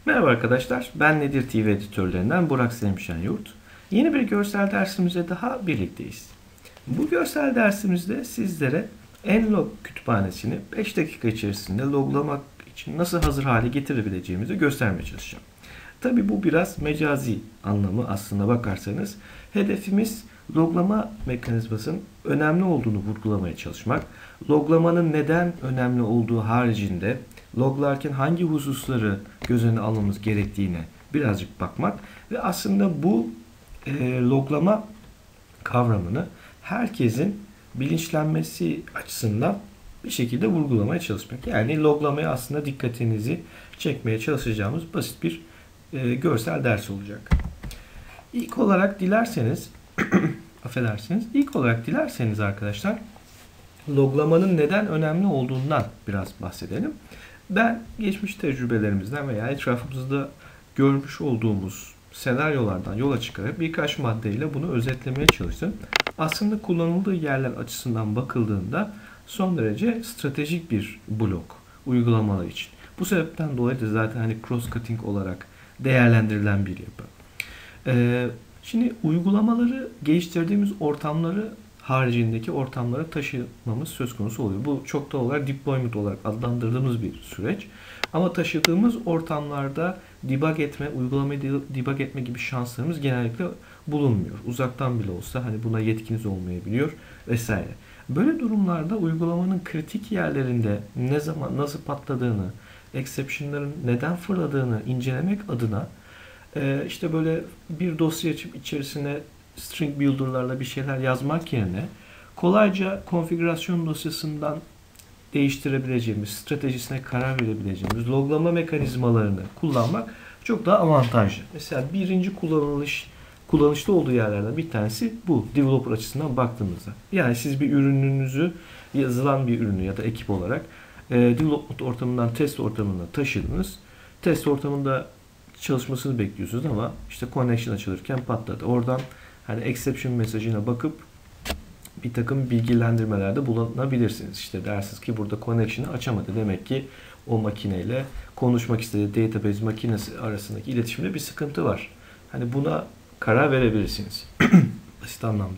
Merhaba arkadaşlar, ben Nedir TV editörlerinden Burak Selim Şenyurt. Yeni bir görsel dersimizde daha birlikteyiz. Bu görsel dersimizde sizlere Nlog kütüphanesini 5 dakika içerisinde loglamak için nasıl hazır hale getirebileceğimizi göstermeye çalışacağım. Tabi bu biraz mecazi anlamı aslına bakarsanız. Hedefimiz loglama mekanizmasının önemli olduğunu vurgulamaya çalışmak. Loglamanın neden önemli olduğu haricinde loglarken hangi hususları göz önüne almamız gerektiğine birazcık bakmak ve aslında bu loglama kavramını herkesin bilinçlenmesi açısından bir şekilde vurgulamaya çalışmak. Yani loglamaya aslında dikkatinizi çekmeye çalışacağımız basit bir görsel ders olacak. İlk olarak dilerseniz affedersiniz. İlk olarak dilerseniz arkadaşlar loglamanın neden önemli olduğundan biraz bahsedelim. Ben geçmiş tecrübelerimizden veya etrafımızda görmüş olduğumuz senaryolardan yola çıkarak birkaç maddeyle bunu özetlemeye çalıştım. Aslında kullanıldığı yerler açısından bakıldığında son derece stratejik bir blok uygulamalar için. Bu sebepten dolayı da zaten hani cross-cutting olarak değerlendirilen bir yapı. Şimdi uygulamaları geliştirdiğimiz ortamları haricindeki ortamlara taşımamız söz konusu oluyor. Bu çok da olarak deployment olarak adlandırdığımız bir süreç. Ama taşıdığımız ortamlarda debug etme, uygulamayı debug etme gibi şanslarımız genellikle bulunmuyor. Uzaktan bile olsa hani buna yetkiniz olmayabiliyor vesaire. Böyle durumlarda uygulamanın kritik yerlerinde ne zaman nasıl patladığını, exception'ların neden fırladığını incelemek adına işte böyle bir dosya açıp içerisine string builder'larla bir şeyler yazmak yerine kolayca konfigürasyon dosyasından değiştirebileceğimiz, stratejisine karar verebileceğimiz loglama mekanizmalarını kullanmak çok daha avantajlı. Mesela birinci kullanışlı olduğu yerlerden bir tanesi bu. Developer açısından baktığımızda. Yani siz bir ürününüzü, yazılan bir ürünü ya da ekip olarak development ortamından test ortamına taşıdınız. Test ortamında çalışmasını bekliyorsunuz ama işte connection açılırken patladı. Oradan hani exception mesajına bakıp bir takım bilgilendirmelerde bulunabilirsiniz. İşte dersiniz ki burada connection'ı açamadı. Demek ki o makineyle konuşmak istediği database makinesi arasındaki iletişimde bir sıkıntı var. Hani buna karar verebilirsiniz. Basit anlamda.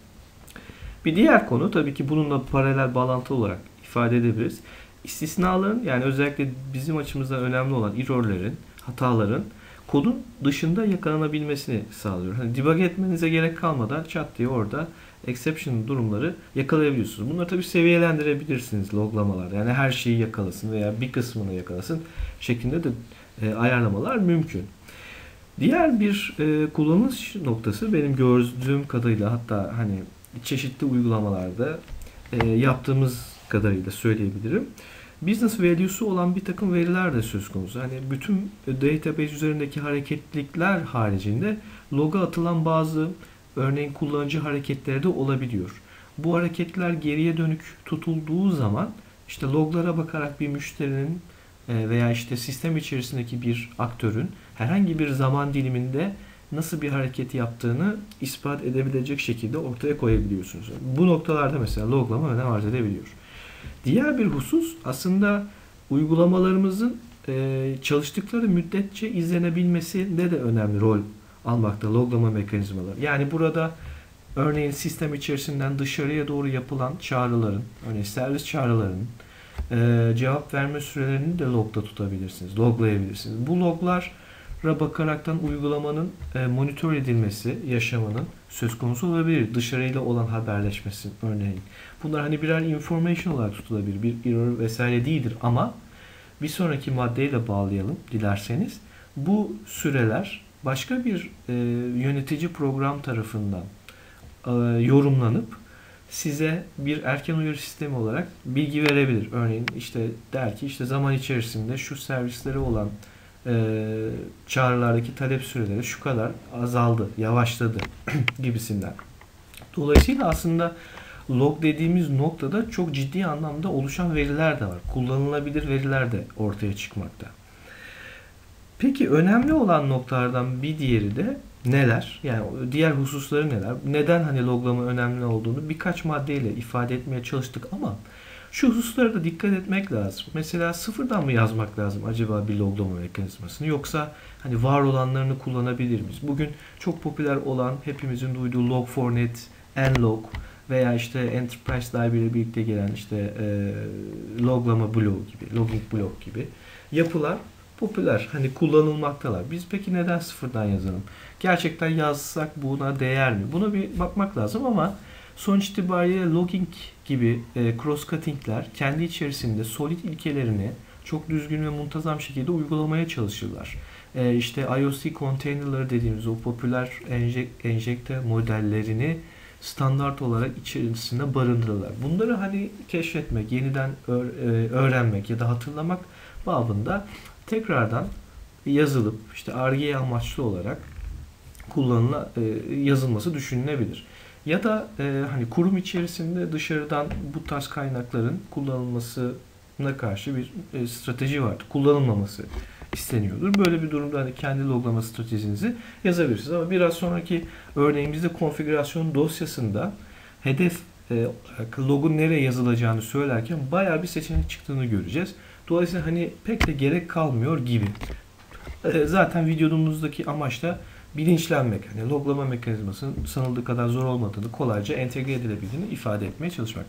Bir diğer konu tabii ki bununla paralel bağlantılı olarak ifade edebiliriz. İstisnaların yani özellikle bizim açımızdan önemli olan error'lerin, hataların kodun dışında yakalanabilmesini sağlıyor. Hani debug etmenize gerek kalmadan çat diye orada exception durumları yakalayabiliyorsunuz. Bunları tabii seviyelendirebilirsiniz loglamalar. Yani her şeyi yakalasın veya bir kısmını yakalasın şeklinde de ayarlamalar mümkün. Diğer bir kullanış noktası benim gördüğüm kadarıyla hatta hani çeşitli uygulamalarda yaptığımız kadarıyla söyleyebilirim. Business value'su olan bir takım veriler de söz konusu. Hani bütün database üzerindeki hareketlilikler haricinde log'a atılan bazı örneğin kullanıcı hareketleri de olabiliyor. Bu hareketler geriye dönük tutulduğu zaman işte loglara bakarak bir müşterinin veya işte sistem içerisindeki bir aktörün herhangi bir zaman diliminde nasıl bir hareket yaptığını ispat edebilecek şekilde ortaya koyabiliyorsunuz. Bu noktalarda mesela loglama önem arz edebiliyor. Diğer bir husus aslında uygulamalarımızın çalıştıkları müddetçe izlenebilmesinde de önemli rol almakta loglama mekanizmaları. Yani burada örneğin sistem içerisinden dışarıya doğru yapılan çağrıların, örneğin servis çağrılarının cevap verme sürelerini de logda tutabilirsiniz, loglayabilirsiniz. Bu loglara bakaraktan uygulamanın monitör edilmesi, yaşamının söz konusu olabilir. Dışarıyla olan haberleşmesi örneğin. Bunlar hani birer information olarak tutulabilir. Bir error vesaire değildir ama bir sonraki maddeyle bağlayalım dilerseniz. Bu süreler başka bir yönetici program tarafından yorumlanıp size bir erken uyarı sistemi olarak bilgi verebilir. Örneğin işte der ki işte zaman içerisinde şu servisleri olan çağrılardaki talep süreleri şu kadar azaldı, yavaşladı gibisinden. Dolayısıyla aslında log dediğimiz noktada çok ciddi anlamda oluşan veriler de var. Kullanılabilir veriler de ortaya çıkmakta. Peki önemli olan noktalardan bir diğeri de neler? Yani diğer hususları neler? Neden hani loglama önemli olduğunu birkaç maddeyle ifade etmeye çalıştık ama Şu hususlara da dikkat etmek lazım. Mesela sıfırdan mı yazmak lazım acaba bir loglama mekanizmasını, yoksa hani var olanlarını kullanabilir miyiz? Bugün çok popüler olan, hepimizin duyduğu Log4j, Nlog veya işte Enterprise Library ile birlikte gelen işte loglama bloğu gibi, logging blok gibi yapılar popüler. Hani kullanılmaktalar. Biz peki neden sıfırdan yazalım? Gerçekten yazsak buna değer mi? Buna bir bakmak lazım ama sonuç itibariyle logging gibi cross-cutting'ler kendi içerisinde solid ilkelerini çok düzgün ve muntazam şekilde uygulamaya çalışırlar. İşte IOC container'ları dediğimiz o popüler enjekte modellerini standart olarak içerisinde barındırırlar. Bunları hani keşfetmek, yeniden öğrenmek ya da hatırlamak babında tekrardan yazılıp işte Ar-Ge amaçlı olarak yazılması düşünülebilir. Ya da hani kurum içerisinde dışarıdan bu tarz kaynakların kullanılmasına karşı bir strateji vardır. Kullanılmaması isteniyordur. Böyle bir durumda hani kendi loglama stratejinizi yazabilirsiniz. Ama biraz sonraki örneğimizde konfigürasyon dosyasında hedef logun nereye yazılacağını söylerken bayağı bir seçenek çıktığını göreceğiz. Dolayısıyla hani pek de gerek kalmıyor gibi. Zaten videomuzdaki amaç da bilinçlenmek. Hani loglama mekanizmasının sanıldığı kadar zor olmadığını, kolayca entegre edilebildiğini ifade etmeye çalışmak.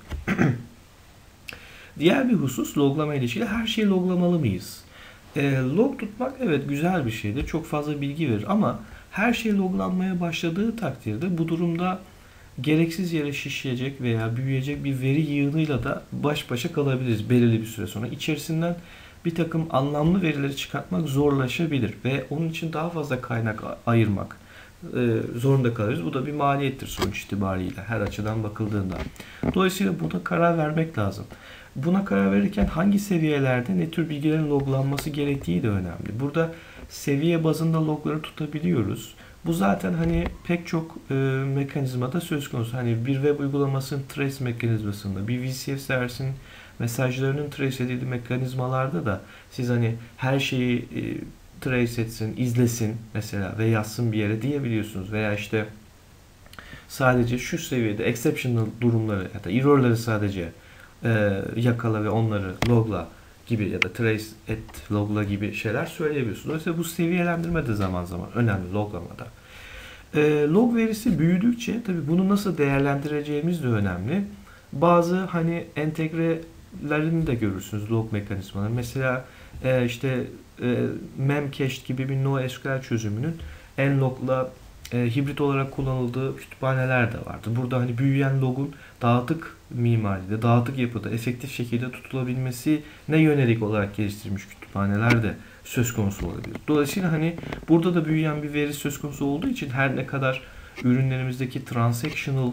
Diğer bir husus loglama ile ilgili, her şeyi loglamalı mıyız? Log tutmak evet güzel bir şeydir. Çok fazla bilgi verir ama her şey loglanmaya başladığı takdirde bu durumda gereksiz yere şişecek veya büyüyecek bir veri yığınıyla da baş başa kalabiliriz belirli bir süre sonra. İçerisinden bir takım anlamlı verileri çıkartmak zorlaşabilir ve onun için daha fazla kaynak ayırmak zorunda kalırız. Bu da bir maliyettir sonuç itibariyle her açıdan bakıldığında. Dolayısıyla buna karar vermek lazım. Buna karar verirken hangi seviyelerde ne tür bilgilerin loglanması gerektiği de önemli. Burada seviye bazında logları tutabiliyoruz. Bu zaten hani pek çok mekanizmada söz konusu. Hani bir web uygulamasının trace mekanizmasında, bir VCF servisinin mesajlarının trace edildiği mekanizmalarda da siz hani her şeyi trace etsin, izlesin mesela ve yazsın bir yere diyebiliyorsunuz. Veya işte sadece şu seviyede exceptional durumları ya da error'ları sadece yakala ve onları logla gibi ya da trace et, logla gibi şeyler söyleyebiliyorsunuz. Dolayısıyla bu seviyelendirme de zaman zaman önemli loglamada. Log verisi büyüdükçe tabii bunu nasıl değerlendireceğimiz de önemli. Bazı hani entegrelerini de görürsünüz log mekanizmaları. Mesela işte Memcached gibi bir NoSQL çözümünün Nlog'la hibrit olarak kullanıldığı kütüphaneler de vardır. Burada hani büyüyen logun dağıtık mimaride, dağıtık yapıda efektif şekilde tutulabilmesine yönelik olarak geliştirilmiş kütüphaneler de söz konusu olabilir. Dolayısıyla hani burada da büyüyen bir veri söz konusu olduğu için her ne kadar ürünlerimizdeki transactional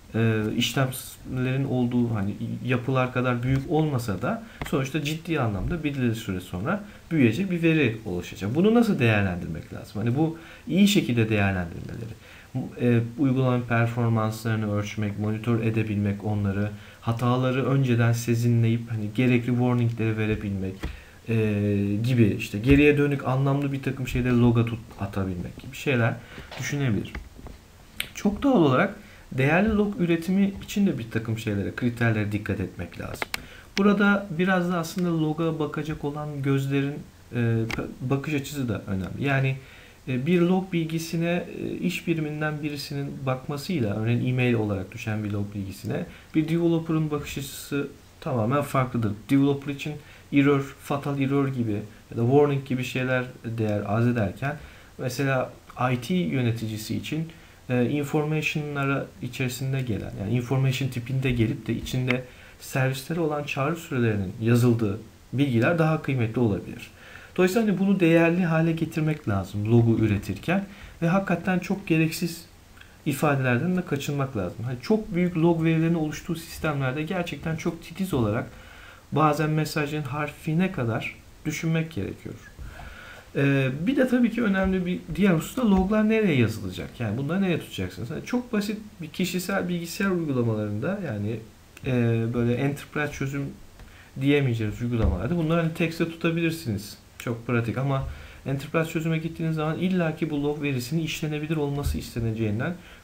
işlemlerin olduğu hani yapılar kadar büyük olmasa da sonuçta ciddi anlamda belirli süre sonra büyüyecek bir veri oluşacak. Bunu nasıl değerlendirmek lazım? Hani bu iyi şekilde değerlendirmeleri, uygulama performanslarını ölçmek, monitör edebilmek onları, hataları önceden sezinleyip hani gerekli warningleri verebilmek gibi işte geriye dönük anlamlı bir takım şeyleri loga atabilmek gibi şeyler düşünebilir. Çok doğal olarak değerli log üretimi için de bir takım şeylere, kriterlere dikkat etmek lazım. Burada biraz da aslında loga bakacak olan gözlerin bakış açısı da önemli. Yani bir log bilgisine iş biriminden birisinin bakmasıyla, örneğin e-mail olarak düşen bir log bilgisine bir developer'ın bakış açısı tamamen farklıdır. Developer için error, fatal error gibi ya da warning gibi şeyler değer arz ederken mesela IT yöneticisi için information'lara içerisinde gelen, yani information tipinde gelip de içinde servislere olan çağrı sürelerinin yazıldığı bilgiler daha kıymetli olabilir. Dolayısıyla hani bunu değerli hale getirmek lazım logu üretirken ve hakikaten çok gereksiz ifadelerden de kaçınmak lazım. Hani çok büyük log verilerinin oluştuğu sistemlerde gerçekten çok titiz olarak bazen mesajın harfine kadar düşünmek gerekiyor. Bir de tabii ki önemli bir diğer husus da loglar nereye yazılacak? Yani bunları nereye tutacaksınız? Yani çok basit bir kişisel bilgisayar uygulamalarında yani böyle enterprise çözüm diyemeyeceğiniz uygulamalarda bunları hani tekste tutabilirsiniz. Çok pratik ama enterprise çözüme gittiğiniz zaman illaki bu log verisinin işlenebilir olması isteneceğinden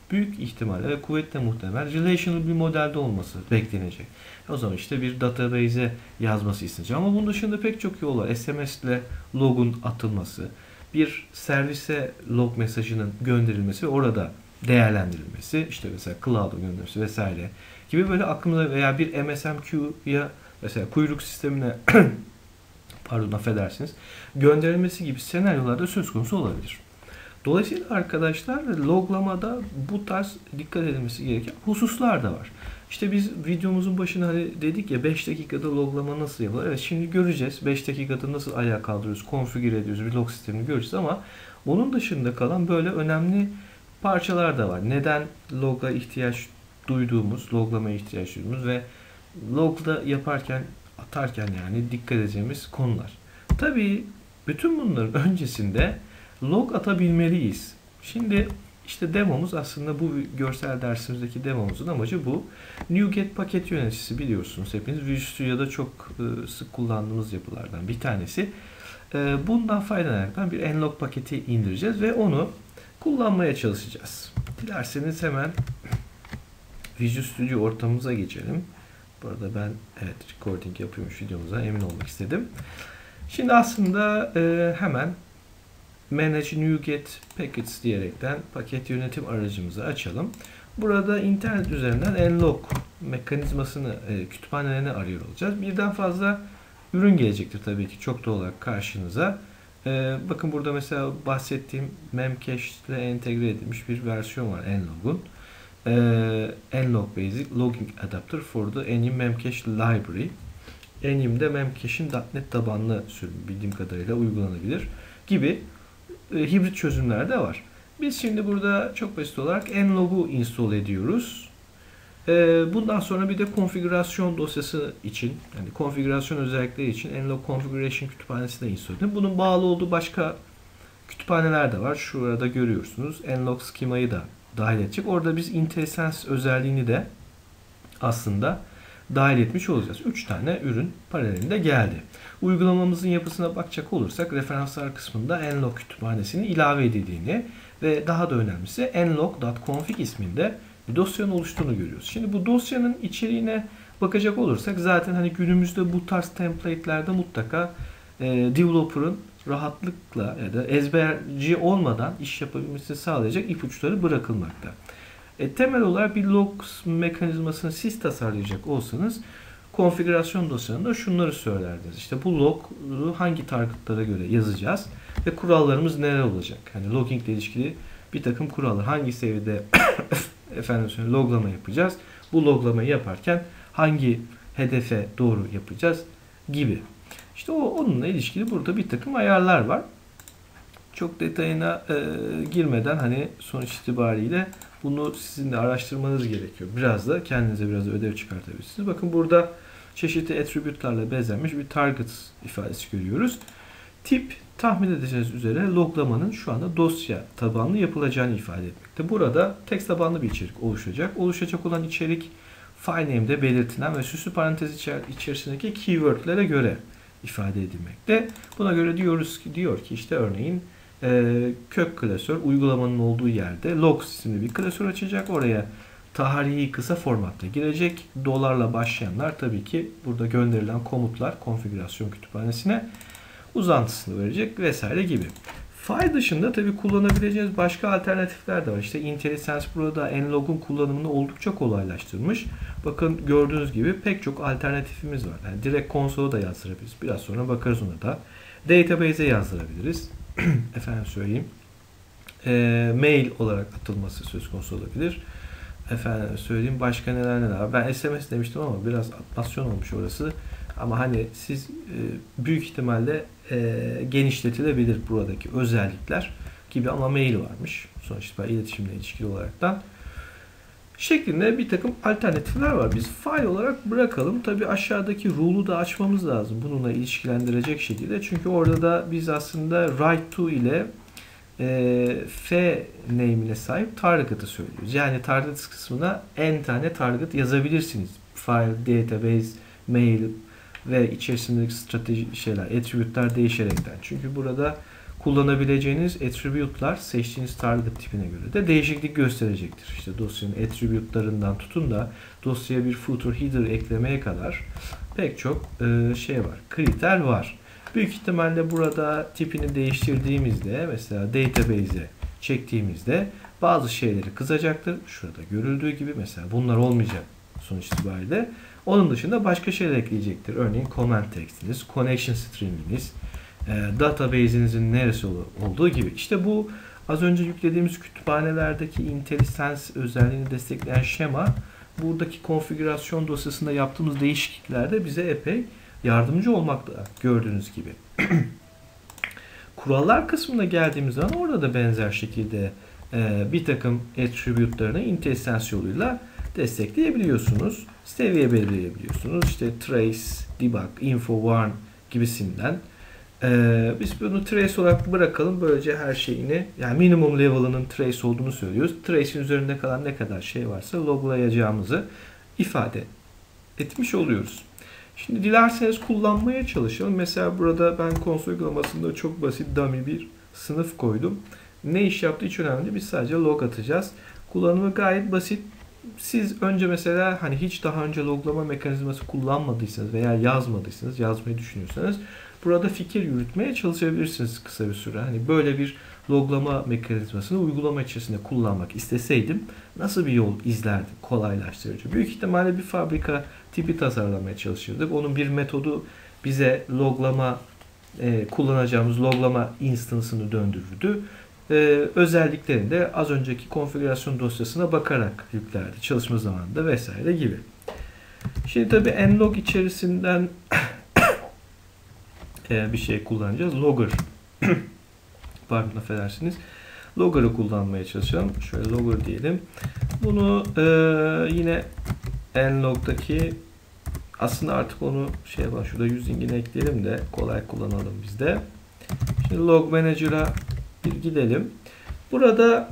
büyük ihtimalle ve kuvvetle muhtemel relational bir modelde olması beklenecek. O zaman işte bir database'e yazması istenecek. Ama bunun dışında pek çok yol var. SMS ile logun atılması, bir servise log mesajının gönderilmesi ve orada değerlendirilmesi, işte mesela cloud'a gönderilmesi vesaire gibi böyle aklımda veya bir MSMQ'ya mesela kuyruk sistemine pardon affedersiniz gönderilmesi gibi senaryolarda söz konusu olabilir. Dolayısıyla arkadaşlar loglamada bu tarz dikkat edilmesi gereken hususlar da var. İşte biz videomuzun başına hani dedik ya 5 dakikada loglama nasıl yapılır? Evet şimdi göreceğiz. 5 dakikada nasıl ayağa kaldırıyoruz, konfigüre ediyoruz, bir log sistemini göreceğiz ama onun dışında kalan böyle önemli parçalar da var. Neden loga ihtiyaç duyduğumuz, loglamaya ihtiyaç duyduğumuz ve logda yaparken, atarken yani dikkat edeceğimiz konular. Tabii bütün bunların öncesinde log atabilmeliyiz. Şimdi işte demomuz aslında bu görsel dersimizdeki demomuzun amacı bu. NuGet paket yöneticisi biliyorsunuz hepiniz. Visual Studio'da çok sık kullandığımız yapılardan bir tanesi. Bundan faydalanarak bir nlog paketi indireceğiz ve onu kullanmaya çalışacağız. Dilerseniz hemen Visual Studio ortamımıza geçelim. Bu arada ben evet recording yapıyormuş videomuza emin olmak istedim. Şimdi aslında hemen Manage NuGet Packets diyerekten paket yönetim aracımızı açalım. Burada internet üzerinden nlog mekanizmasını, kütüphanelerini arıyor olacağız. Birden fazla ürün gelecektir tabii ki çok doğal olarak karşınıza. Bakın burada mesela bahsettiğim Memcache ile entegre edilmiş bir versiyon var nlog'un. Nlog Basic Logging Adapter for the NUM Memcache Library. NUM'de Memcache'in .NET tabanlı sürüm bildiğim kadarıyla uygulanabilir gibi hibrit çözümler de var. Biz şimdi burada çok basit olarak nlog'u install ediyoruz. Bundan sonra bir de konfigürasyon dosyası için, yani konfigürasyon özellikleri için nlog configuration kütüphanesine install edin. Bunun bağlı olduğu başka kütüphaneler de var. Şurada görüyorsunuz. Nlog schema'yı da dahil edecek. Orada biz IntelliSense özelliğini de aslında dahil etmiş olacağız. 3 tane ürün paralelinde geldi. Uygulamamızın yapısına bakacak olursak referanslar kısmında nlog kütüphanesinin ilave edildiğini ve daha da önemlisi nlog.config isminde bir dosyanın oluştuğunu görüyoruz. Şimdi bu dosyanın içeriğine bakacak olursak zaten hani günümüzde bu tarz template'lerde mutlaka developer'ın rahatlıkla ya da ezberci olmadan iş yapabilmesini sağlayacak ipuçları bırakılmakta. Temel olarak bir log mekanizmasını siz tasarlayacak olsanız konfigürasyon dosyanında şunları söylerdiniz. İşte bu log'u hangi targetlara göre yazacağız ve kurallarımız neler olacak? Hani logging ile ilişkili bir takım kurallar. Hangi seviyede loglama yapacağız? Bu loglamayı yaparken hangi hedefe doğru yapacağız gibi. İşte onunla ilişkili burada bir takım ayarlar var. Çok detayına girmeden hani sonuç itibariyle bunu sizin de araştırmanız gerekiyor. Biraz da kendinize biraz da ödev çıkartabilirsiniz. Bakın burada çeşitli attribute'larla bezenmiş bir target ifadesi görüyoruz. Tip tahmin edeceğiniz üzere loglamanın şu anda dosya tabanlı yapılacağını ifade etmekte. Burada text tabanlı bir içerik oluşacak. Oluşacak olan içerik file name'de belirtilen ve süslü parantez içerisindeki keyword'lere göre ifade edilmekte. Buna göre diyor ki işte örneğin kök klasör uygulamanın olduğu yerde logs isimli bir klasör açacak. Oraya tarihi kısa formatta girecek. Dolarla başlayanlar tabii ki burada gönderilen komutlar konfigürasyon kütüphanesine uzantısını verecek vesaire gibi. File dışında tabii kullanabileceğiniz başka alternatifler de var. İşte IntelliSense burada nlog'un kullanımını oldukça kolaylaştırmış. Bakın gördüğünüz gibi pek çok alternatifimiz var. Yani direkt konsola da yazdırabiliriz. Biraz sonra bakarız ona da. Database'e yazdırabiliriz. Efendim söyleyeyim. Mail olarak atılması söz konusu olabilir. Efendim söyleyeyim başka neler var. Ben SMS demiştim ama biraz atmasyon olmuş orası. Ama hani siz büyük ihtimalle genişletilebilir buradaki özellikler gibi ama mail varmış. Sonuçta iletişimle ilişkili olaraktan şeklinde bir takım alternatifler var. Biz file olarak bırakalım. Tabi aşağıdaki rule'u da açmamız lazım. Bununla ilişkilendirecek şekilde. Çünkü orada da biz aslında write to ile f name'ine sahip target'ı söylüyoruz. Yani target kısmına n tane target yazabilirsiniz. File, database, mail ve içerisindeki strateji attribute'ler değişerekten. Çünkü burada kullanabileceğiniz attribute'lar seçtiğiniz target tipine göre de değişiklik gösterecektir. İşte dosyanın attribute'larından tutun da dosyaya bir footer header eklemeye kadar pek çok şey var, kriter var. Büyük ihtimalle burada tipini değiştirdiğimizde, mesela database'e çektiğimizde bazı şeyleri kızacaktır. Şurada görüldüğü gibi mesela bunlar olmayacak sonuç itibariyle. Onun dışında başka şeyler ekleyecektir. Örneğin comment text'iniz, connection string'iniz, database'inizin neresi olduğu gibi. İşte bu az önce yüklediğimiz kütüphanelerdeki IntelliSense özelliğini destekleyen şema buradaki konfigürasyon dosyasında yaptığımız değişikliklerde bize epey yardımcı olmakta, gördüğünüz gibi. Kurallar kısmına geldiğimiz zaman orada da benzer şekilde bir takım attribute'larını IntelliSense yoluyla destekleyebiliyorsunuz. Seviye belirleyebiliyorsunuz. İşte trace, debug, info, warn gibisinden. Biz bunu trace olarak bırakalım. Böylece her şeyini, yani minimum level'ının trace olduğunu söylüyoruz. Trace'in üzerinde kalan ne kadar şey varsa loglayacağımızı ifade etmiş oluyoruz. Şimdi dilerseniz kullanmaya çalışalım. Mesela burada ben konsol uygulamasında çok basit dummy bir sınıf koydum. Ne iş yaptığı hiç önemli değil. Biz sadece log atacağız. Kullanımı gayet basit. Siz önce mesela hani hiç daha önce loglama mekanizması kullanmadıysanız veya yazmadıysanız, yazmayı düşünüyorsanız burada fikir yürütmeye çalışabilirsiniz kısa bir süre. Hani böyle bir loglama mekanizmasını uygulama içerisinde kullanmak isteseydim nasıl bir yol izlerdim kolaylaştırıcı? Büyük ihtimalle bir fabrika tipi tasarlamaya çalışırdık. Onun bir metodu bize loglama kullanacağımız loglama instance'ını döndürürdü. Özelliklerini de az önceki konfigürasyon dosyasına bakarak yüklerdi. Çalışma zamanında vesaire gibi. Şimdi tabi nlog içerisinden bir şey kullanacağız. Logger. Pardon, affedersiniz. Logger'ı kullanmaya çalışalım. Şöyle logger diyelim. Bunu yine nlog'daki aslında artık onu şurada using'ini ekleyelim de kolay kullanalım biz de. Şimdi log manager'a bir gidelim. Burada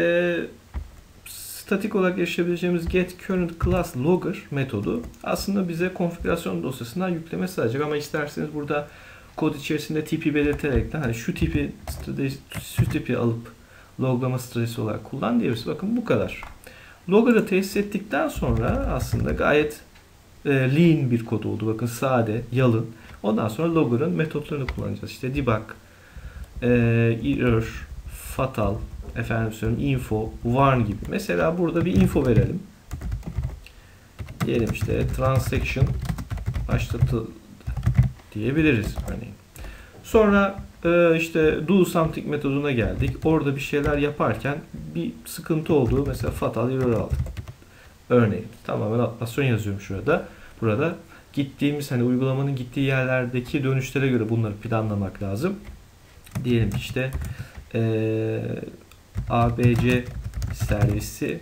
statik olarak erişebileceğimiz get current class logger metodu aslında bize konfigürasyon dosyasından yükleme sağlayacak ama isterseniz burada kod içerisinde tipi belirterek de hani şu tipi alıp loglama stratejisi olarak kullan diyebiliriz. Bakın bu kadar. Logger'ı tesis ettikten sonra aslında gayet lean bir kod oldu. Bakın sade, yalın. Ondan sonra logger'ın metotlarını kullanacağız. İşte debug, error, fatal, info, warn gibi. Mesela burada bir info verelim. Diyelim işte transaction başlatıldı diyebiliriz örneğin. Sonra işte do something metoduna geldik. Orada bir şeyler yaparken bir sıkıntı oldu. Mesela fatal error aldık. Örneğin tamamen atlasyon yazıyorum şurada. Burada gittiğimiz hani uygulamanın gittiği yerlerdeki dönüşlere göre bunları planlamak lazım. Diyelim ki işte ABC servisi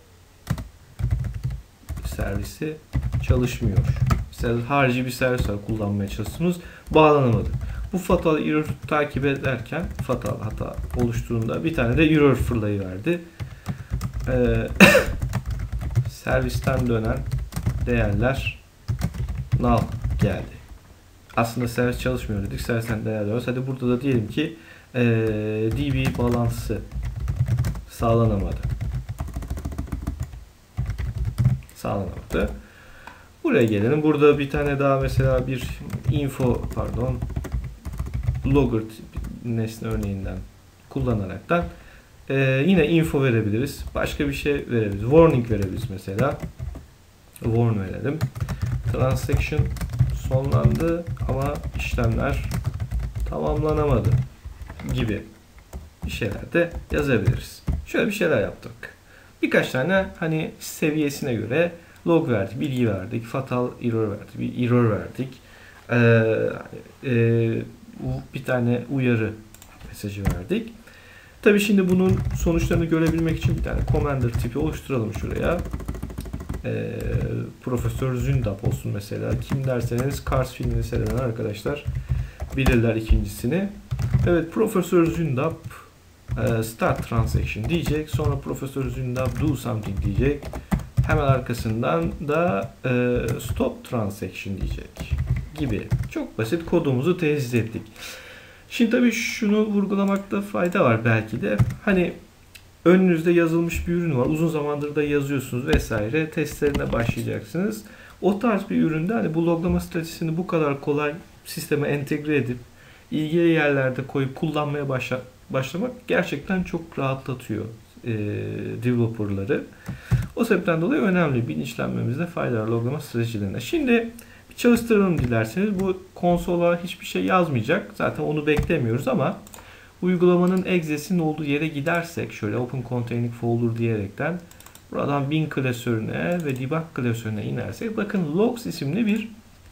çalışmıyor. Mesela harici bir servis var, kullanmaya çalışıyorsunuz. Bağlanamadı. Bu fatal error takip ederken fatal hata oluştuğunda bir tane de error fırlayıverdi. Servisten dönen değerler null geldi. Aslında servis çalışmıyor dedik. Servisten değerler var. Hadi burada da diyelim ki DB bağlantısı sağlanamadı. Buraya gelelim. Burada bir tane daha mesela bir logger nesne örneğinden kullanaraktan yine info verebiliriz. Başka bir şey verebiliriz. Warning verebiliriz mesela. Warn verelim. Transaction sonlandı ama işlemler tamamlanamadı gibi bir şeyler de yazabiliriz. Şöyle bir şeyler yaptık. Birkaç tane hani seviyesine göre log verdik, bilgi verdik, fatal error verdik, bir error verdik. Bir tane uyarı mesajı verdik. Tabii şimdi bunun sonuçlarını görebilmek için bir tane commander tipi oluşturalım şuraya. Profesör Zündap olsun mesela. Kim derseniz Cars filmini seyreden arkadaşlar bilirler ikincisini. Evet, Profesör Zündap start transaction diyecek. Sonra Profesör Zündap do something diyecek. Hemen arkasından da stop transaction diyecek gibi. Çok basit kodumuzu tesis ettik. Şimdi tabii şunu vurgulamakta fayda var belki de. Hani önünüzde yazılmış bir ürün var. Uzun zamandır da yazıyorsunuz vesaire. Testlerine başlayacaksınız. O tarz bir üründe hani bu loglama stratejisini bu kadar kolay sisteme entegre edip ilgili yerlerde koyup kullanmaya başlamak gerçekten çok rahatlatıyor developerları. O sebepten dolayı önemli. Bilinçlenmemizde fayda var loglama stratejilerine. Şimdi bir çalıştıralım dilerseniz. Bu konsola hiçbir şey yazmayacak. Zaten onu beklemiyoruz ama uygulamanın exe'sinin olduğu yere gidersek şöyle open containing folder diyerekten buradan bin klasörüne ve debug klasörüne inersek bakın logs isimli bir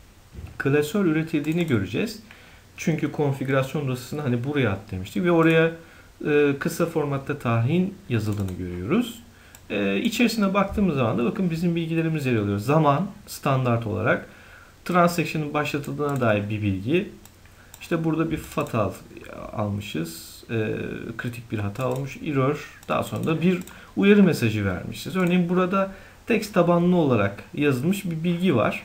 klasör üretildiğini göreceğiz. Çünkü konfigürasyon dosyasını hani buraya at demiştik ve oraya kısa formatta tahin yazıldığını görüyoruz. İçerisine baktığımız zaman da bakın bizim bilgilerimiz yer alıyor. Zaman standart olarak transaction'ın başlatıldığına dair bir bilgi. İşte burada bir fatal almışız. Kritik bir hata olmuş. Error. Daha sonra da bir uyarı mesajı vermişiz. Örneğin burada text tabanlı olarak yazılmış bir bilgi var.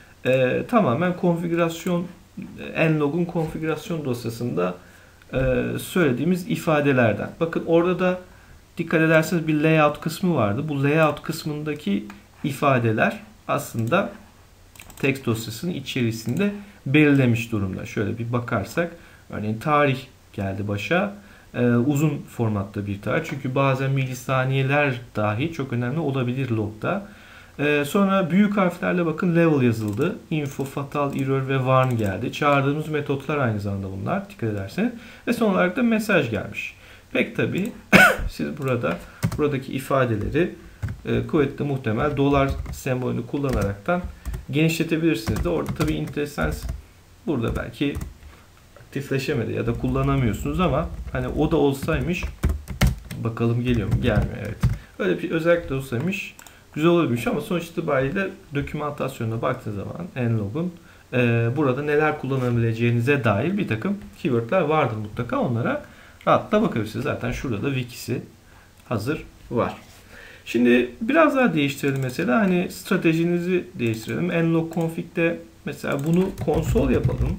Tamamen konfigürasyon nlog'un konfigürasyon dosyasında söylediğimiz ifadelerden. Bakın orada da dikkat ederseniz bir layout kısmı vardı. Bu layout kısmındaki ifadeler aslında text dosyasının içerisinde belirlemiş durumda. Şöyle bir bakarsak örneğin tarih geldi başa. Uzun formatta bir tarih. Çünkü bazen milisaniyeler dahi çok önemli olabilir logda. Sonra büyük harflerle bakın level yazıldı. Info, fatal, error ve warn geldi. Çağırdığımız metotlar aynı zamanda bunlar. Dikkat ederseniz. Ve son olarak da mesaj gelmiş. Pek tabii siz buradaki ifadeleri kuvvetli muhtemel dolar sembolünü kullanaraktan genişletebilirsiniz de. Orada tabii IntelliSense burada belki aktifleşemedi ya da kullanamıyorsunuz ama hani o da olsaymış bakalım geliyor mu? Gelmiyor, evet. Öyle bir özellik de olsaymış güzel olurmuş ama sonuç itibariyle dokümantasyonuna baktığınız zaman nlog'un burada neler kullanabileceğinize dair bir takım keywordler vardır mutlaka. Onlara rahatla bakabilirsiniz. Zaten şurada da wikisi hazır var. Şimdi biraz daha değiştirelim mesela. Hani stratejinizi değiştirelim. Nlog config'de mesela bunu konsol yapalım.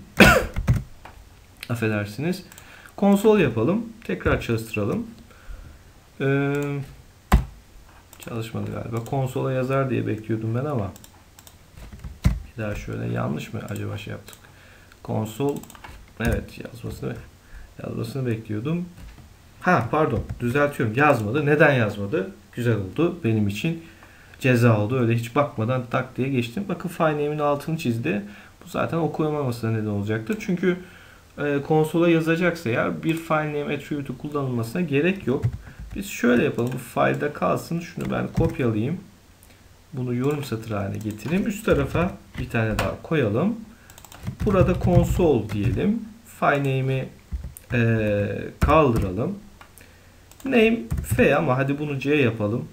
Affedersiniz. Konsol yapalım. Tekrar çalıştıralım. Çalışmadı galiba. Konsola yazar diye bekliyordum ben ama bir daha şöyle yanlış mı acaba şey yaptık. Konsol, evet, yazmasını bekliyordum. Pardon, düzeltiyorum. Yazmadı. Neden yazmadı? Güzel oldu. Benim için ceza oldu. Öyle hiç bakmadan tak diye geçtim. Bakın file name'in altını çizdi. Bu zaten okuyamamasına neden olacaktır. Çünkü konsola yazacaksa eğer bir file name attribute'u kullanılmasına gerek yok. Biz şöyle yapalım. Bu file'da kalsın. Şunu ben kopyalayayım. Bunu yorum satırı haline getireyim. Üst tarafa bir tane daha koyalım. Burada console diyelim. File name'i kaldıralım. Name F ama hadi bunu C yapalım.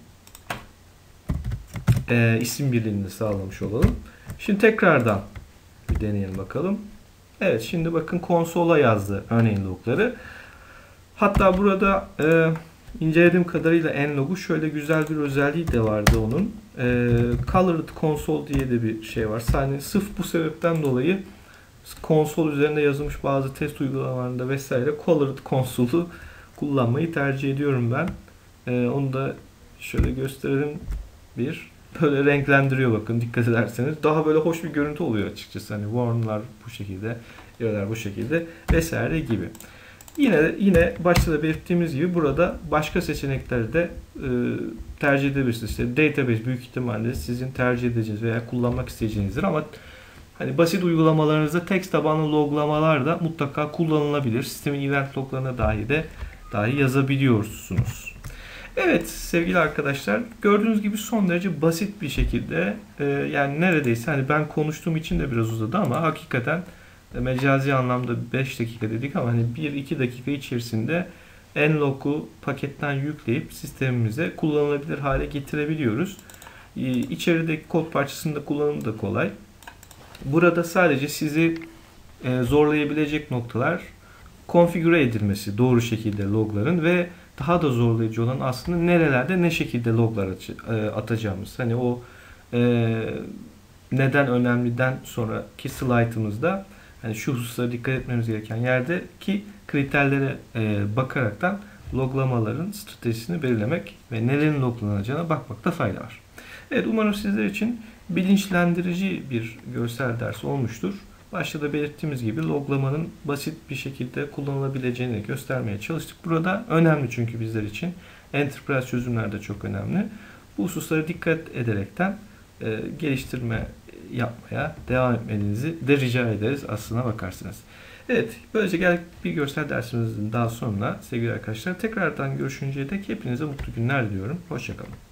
İsim birliğini sağlamış olalım. Şimdi tekrardan bir deneyelim bakalım. Evet, şimdi bakın konsola yazdı örneğin logları. Hatta burada incelediğim kadarıyla nlog'u şöyle güzel bir özelliği de vardı onun. Colored console diye de bir şey var. Yani sırf bu sebepten dolayı konsol üzerinde yazılmış bazı test uygulamalarında vesaire Colored Console'u kullanmayı tercih ediyorum ben. Onu da şöyle gösterelim. Böyle renklendiriyor bakın dikkat ederseniz. Daha böyle hoş bir görüntü oluyor açıkçası. Hani warn'lar bu şekilde, yerler bu şekilde vesaire gibi. Yine başta da belirttiğimiz gibi burada başka seçenekleri de tercih edebilirsiniz. İşte database büyük ihtimalle sizin tercih edeceğiniz veya kullanmak isteyeceğinizdir ama hani basit uygulamalarınızda text tabanlı loglamalar da mutlaka kullanılabilir. Sistemin event loglarına dahi yazabiliyorsunuz. Evet sevgili arkadaşlar, gördüğünüz gibi son derece basit bir şekilde yani neredeyse hani ben konuştuğum için de biraz uzadı ama hakikaten mecazi anlamda 5 dakika dedik ama hani 1-2 dakika içerisinde nlog'u paketten yükleyip sistemimize kullanılabilir hale getirebiliyoruz. İçerideki kod parçasında kullanımı da kolay. Burada sadece sizi zorlayabilecek noktalar konfigüre edilmesi doğru şekilde logların ve daha da zorlayıcı olan aslında nerelerde ne şekilde loglar atacağımız. Hani o neden önemliden sonraki slaytımızda hani şu hususlara dikkat etmemiz gereken yerdeki kriterlere bakaraktan loglamaların stratejisini belirlemek ve nelerin loglanacağına bakmakta fayda var. Evet, umarım sizler için bilinçlendirici bir görsel ders olmuştur. Başta da belirttiğimiz gibi loglamanın basit bir şekilde kullanılabileceğini göstermeye çalıştık. Burada önemli çünkü bizler için. Enterprise çözümler de çok önemli. Bu hususlara dikkat ederekten geliştirme yapmaya devam etmenizi de rica ederiz aslına bakarsınız. Evet, böylece geldik bir görsel dersimizin daha sonuna sevgili arkadaşlar. Tekrardan görüşünceye dek hepinize mutlu günler diliyorum. Hoşça kalın.